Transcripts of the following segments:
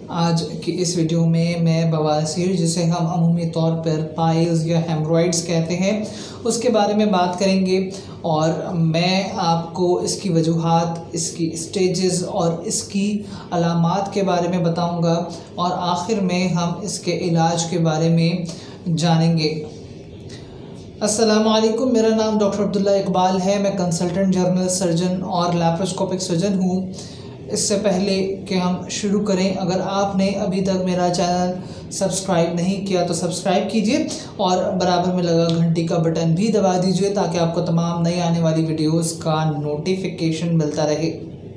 आज की इस वीडियो में मैं बवासीर, जिसे हम अमूमी तौर पर पाइल्स या हेमरॉइड्स कहते हैं, उसके बारे में बात करेंगे और मैं आपको इसकी वजूहात, इसकी स्टेजेस और इसकी अलामात के बारे में बताऊंगा और आखिर में हम इसके इलाज के बारे में जानेंगे। अस्सलामु अलैकुम, मेरा नाम डॉक्टर अब्दुल्ला इकबाल है। मैं कंसल्टेंट जनरल सर्जन और लैप्रोस्कोपिक सर्जन हूँ। इससे पहले कि हम शुरू करें, अगर आपने अभी तक मेरा चैनल सब्सक्राइब नहीं किया तो सब्सक्राइब कीजिए और बराबर में लगा घंटी का बटन भी दबा दीजिए ताकि आपको तमाम नई आने वाली वीडियोस का नोटिफिकेशन मिलता रहे।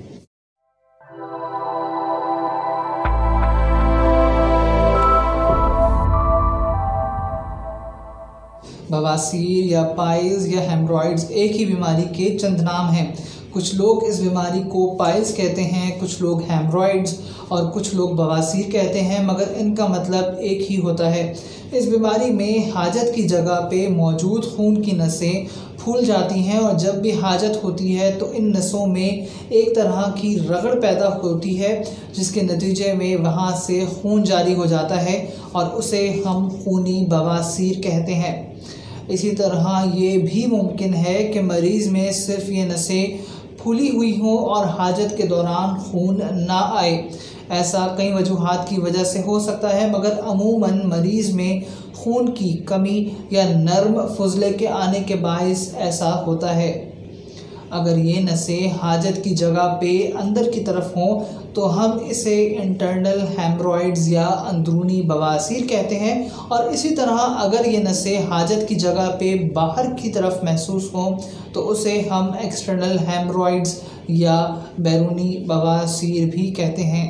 बवासीर या पाइल्स या हेमरॉइड्स एक ही बीमारी के चंद नाम हैं। कुछ लोग इस बीमारी को पाइल्स कहते हैं, कुछ लोग हेमरॉइड्स और कुछ लोग बवासीर कहते हैं, मगर इनका मतलब एक ही होता है। इस बीमारी में हाजत की जगह पे मौजूद खून की नसें फूल जाती हैं और जब भी हाजत होती है तो इन नसों में एक तरह की रगड़ पैदा होती है, जिसके नतीजे में वहाँ से खून जारी हो जाता है और उसे हम खूनी बवासीर कहते हैं। इसी तरह ये भी मुमकिन है कि मरीज़ में सिर्फ ये नसें फूली हुई हों और हाजत के दौरान खून ना आए। ऐसा कई वजूहात की वजह से हो सकता है, मगर अमूमन मरीज़ में खून की कमी या नर्म फुजले के आने के बायस ऐसा होता है। अगर ये नसें हाजत की जगह पे अंदर की तरफ हों तो हम इसे इंटरनल हेमरॉइड्स या अंदरूनी बवासीर कहते हैं, और इसी तरह अगर ये नसें हाजत की जगह पे बाहर की तरफ महसूस हों तो उसे हम एक्सटर्नल हेमरॉइड्स या बैरूनी बवासीर भी कहते हैं।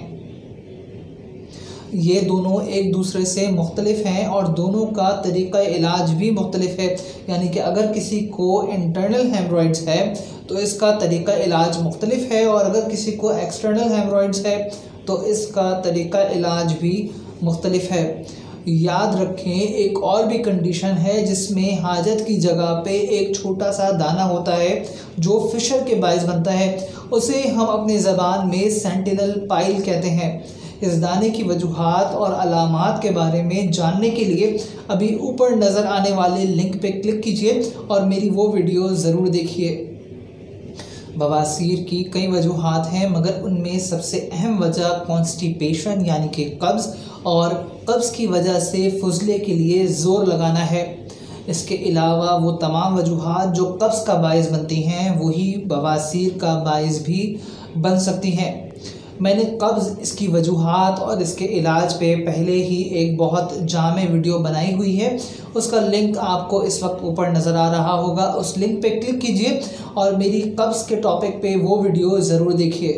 ये दोनों एक दूसरे से मुख्तलिफ हैं और दोनों का तरीक़ा इलाज भी मुख्तलिफ है। यानी कि अगर किसी को इंटरनल हेमरॉइड्स है तो इसका तरीक़ा इलाज मुख्तलिफ है, और अगर किसी को एक्सटर्नल हेमरॉइड्स है तो इसका तरीक़ा इलाज भी मुख्तलिफ है। याद रखें, एक और भी कंडीशन है जिसमें हाजत की जगह पे एक छोटा सा दाना होता है जो फिशर के बायस बनता है। उसे हम अपनी ज़बान में सेंटिनल पाइल कहते हैं। इस दाने की वजूहात और अलामात के बारे में जानने के लिए अभी ऊपर नज़र आने वाले लिंक पे क्लिक कीजिए और मेरी वो वीडियो ज़रूर देखिए। बवासीर की कई वजूहात हैं, मगर उनमें सबसे अहम वजह कॉन्स्टिपेशन यानी कि कब्ज़ और कब्ज़ की वजह से फुजले के लिए ज़ोर लगाना है। इसके अलावा वो तमाम वजूहात जो कब्ज़ का बायस बनती हैं वही बवासीर का बायस भी बन सकती हैं। मैंने कब्ज़, इसकी वजूहात और इसके इलाज पे पहले ही एक बहुत जामे वीडियो बनाई हुई है। उसका लिंक आपको इस वक्त ऊपर नज़र आ रहा होगा। उस लिंक पे क्लिक कीजिए और मेरी कब्ज़ के टॉपिक पे वो वीडियो ज़रूर देखिए।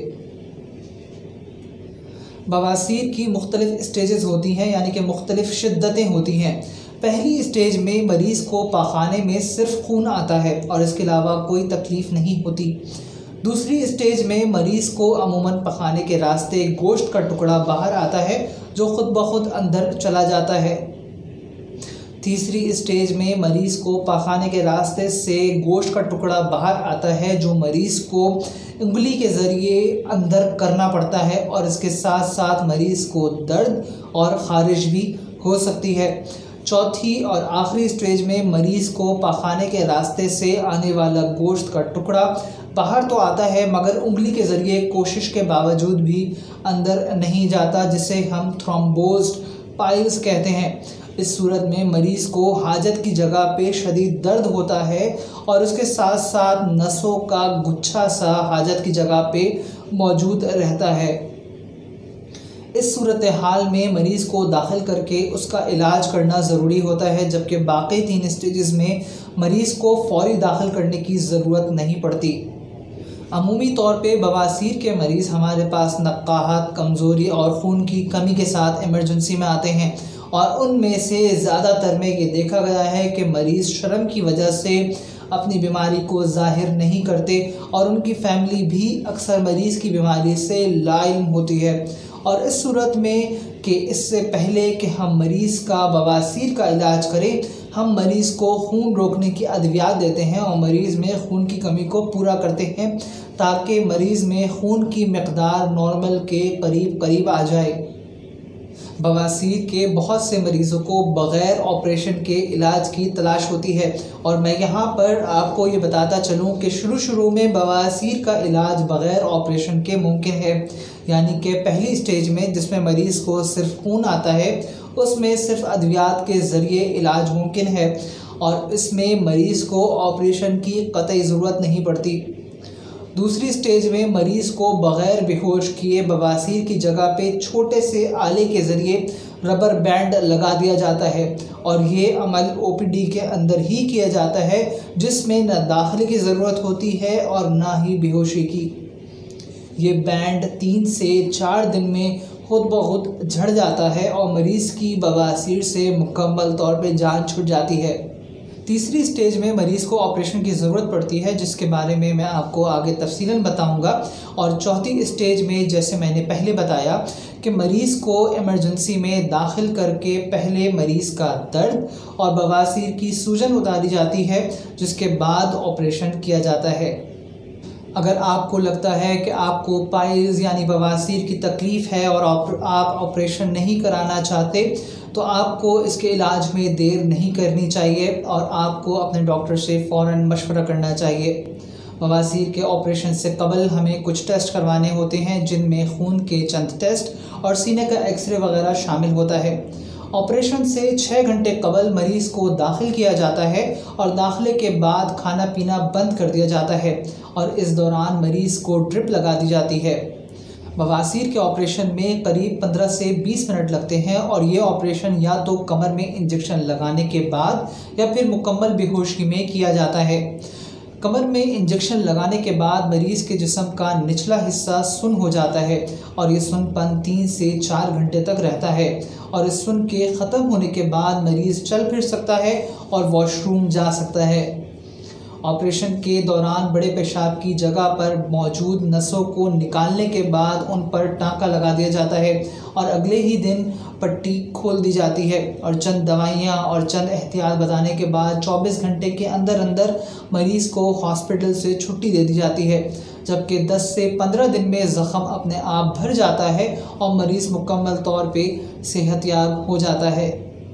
बवासीर की मुख्तलिफ़ स्टेजेस होती हैं, यानी कि मुख्तलिफ़ शिद्दतें होती हैं। पहली स्टेज में मरीज़ को पाखाने में सिर्फ खून आता है और इसके अलावा कोई तकलीफ़ नहीं होती। दूसरी स्टेज में मरीज़ को अमूमन पखाने के रास्ते गोश्त का टुकड़ा बाहर आता है जो ख़ुद ब खुद अंदर चला जाता है। तीसरी स्टेज में मरीज़ को पखाने के रास्ते से गोश्त का टुकड़ा बाहर आता है जो मरीज़ को उंगली के ज़रिए अंदर करना पड़ता है, और इसके साथ साथ मरीज़ को दर्द और ख़ारिश भी हो सकती है। चौथी और आखिरी स्टेज में मरीज़ को पखाने के रास्ते से आने वाला गोश्त का टुकड़ा बाहर तो आता है, मगर उंगली के ज़रिए कोशिश के बावजूद भी अंदर नहीं जाता, जिसे हम थ्रोम्बोज्ड पाइल्स कहते हैं। इस सूरत में मरीज़ को हाजत की जगह पे शदीद दर्द होता है और उसके साथ साथ नसों का गुच्छा सा हाजत की जगह पे मौजूद रहता है। इस सूरत हाल में मरीज़ को दाखिल करके उसका इलाज करना ज़रूरी होता है, जबकि बाकी 3 स्टेजेस में मरीज़ को फ़ौरी दाखिल करने की ज़रूरत नहीं पड़ती। अमूमी तौर पे बवासीर के मरीज़ हमारे पास नक्काहत, कमज़ोरी और खून की कमी के साथ इमरजेंसी में आते हैं, और उनमें से ज़्यादातर में ये देखा गया है कि मरीज़ शर्म की वजह से अपनी बीमारी को ज़ाहिर नहीं करते और उनकी फ़ैमिली भी अक्सर मरीज़ की बीमारी से लाइल्म होती है। और इस सूरत में कि इससे पहले कि हम मरीज़ का बवासीर का इलाज करें, हम मरीज़ को खून रोकने की अद्वियात देते हैं और मरीज़ में खून की कमी को पूरा करते हैं ताकि मरीज़ में खून की मकदार नॉर्मल के करीब करीब आ जाए। बवासीर के बहुत से मरीज़ों को बग़ैर ऑपरेशन के इलाज की तलाश होती है, और मैं यहाँ पर आपको ये बताता चलूँ कि शुरू में बवासीर का इलाज बग़ैर ऑपरेशन के मुमकिन है। यानी कि पहली स्टेज में जिसमें मरीज़ को सिर्फ खून आता है, उसमें सिर्फ अद्वियात के ज़रिए इलाज मुमकिन है, और इसमें मरीज़ को ऑपरेशन की क़तई ज़रूरत नहीं पड़ती। दूसरी स्टेज में मरीज़ को बग़ैर बेहोश किए बवासीर की जगह पे छोटे से आले के ज़रिए रबर बैंड लगा दिया जाता है, और ये अमल ओपीडी के अंदर ही किया जाता है, जिसमें न दाखिले की ज़रूरत होती है और ना ही बेहोशी की। ये बैंड 3 से 4 दिन में खुद ब खुद झड़ जाता है और मरीज़ की बवासीर से मुकम्मल तौर पे जान छूट जाती है। तीसरी स्टेज में मरीज़ को ऑपरेशन की ज़रूरत पड़ती है, जिसके बारे में मैं आपको आगे तफसीलन बताऊंगा। और चौथी स्टेज में जैसे मैंने पहले बताया कि मरीज़ को इमरजेंसी में दाखिल करके पहले मरीज़ का दर्द और बवासीर की सूजन उतारी जाती है, जिसके बाद ऑपरेशन किया जाता है। अगर आपको लगता है कि आपको पाइल्स यानी बवासीर की तकलीफ़ है और आप ऑपरेशन नहीं कराना चाहते, तो आपको इसके इलाज में देर नहीं करनी चाहिए और आपको अपने डॉक्टर से फ़ौरन मशवरा करना चाहिए। बवासीर के ऑपरेशन से कबल हमें कुछ टेस्ट करवाने होते हैं, जिनमें खून के चंद टेस्ट और सीने का एक्सरे वगैरह शामिल होता है। ऑपरेशन से 6 घंटे कबल मरीज़ को दाखिल किया जाता है और दाखिले के बाद खाना पीना बंद कर दिया जाता है, और इस दौरान मरीज़ को ड्रिप लगा दी जाती है। बवासीर के ऑपरेशन में करीब 15 से 20 मिनट लगते हैं, और ये ऑपरेशन या तो कमर में इंजेक्शन लगाने के बाद या फिर मुकम्मल बेहोशी में किया जाता है। कमर में इंजेक्शन लगाने के बाद मरीज़ के जिस्म का निचला हिस्सा सुन्न हो जाता है, और ये सुन्नपन 3 से 4 घंटे तक रहता है, और इस सुन्न के ख़त्म होने के बाद मरीज़ चल फिर सकता है और वॉशरूम जा सकता है। ऑपरेशन के दौरान बड़े पेशाब की जगह पर मौजूद नसों को निकालने के बाद उन पर टाँका लगा दिया जाता है, और अगले ही दिन पट्टी खोल दी जाती है, और चंद दवाइयाँ और चंद एहतियात बताने के बाद 24 घंटे के अंदर अंदर मरीज़ को हॉस्पिटल से छुट्टी दे दी जाती है, जबकि 10 से 15 दिन में ज़ख़म अपने आप भर जाता है और मरीज़ मुकम्मल तौर पे सेहतयाब हो जाता है।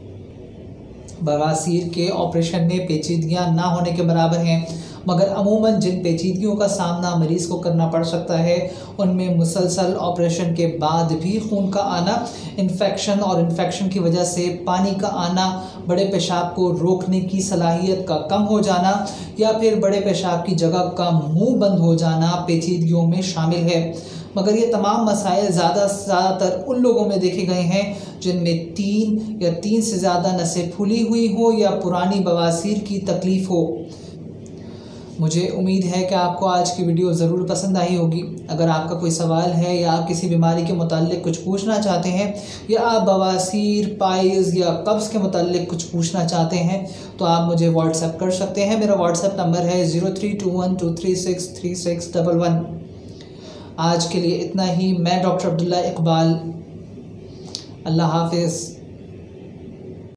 बवासीर के ऑपरेशन में पेचीदगियाँ ना होने के बराबर हैं, मगर अमूमन जिन पेचीदगियों का सामना मरीज़ को करना पड़ सकता है, उनमें मुसलसल ऑपरेशन के बाद भी खून का आना, इन्फेक्शन और इन्फेक्शन की वजह से पानी का आना, बड़े पेशाब को रोकने की सलाहियत का कम हो जाना, या फिर बड़े पेशाब की जगह का मुंह बंद हो जाना पेचीदगियों में शामिल है। मगर ये तमाम मसाइल ज़्यादातर उन लोगों में देखे गए हैं जिनमें 3 या 3 से ज़्यादा नसें फूली हुई हो या पुरानी बवासीर की तकलीफ़ हो। मुझे उम्मीद है कि आपको आज की वीडियो ज़रूर पसंद आई होगी। अगर आपका कोई सवाल है या आप किसी बीमारी के मुताल्लिक़ कुछ पूछना चाहते हैं, या आप बवासीर, पाइल्स या कब्ज़ के मुताल्लिक़ कुछ पूछना चाहते हैं, तो आप मुझे व्हाट्सएप कर सकते हैं। मेरा व्हाट्सएप नंबर है 032123636111। आज के लिए इतना ही। मैं डॉक्टर अब्दुल्ला इकबाल। अल्लाह हाफ़िज़।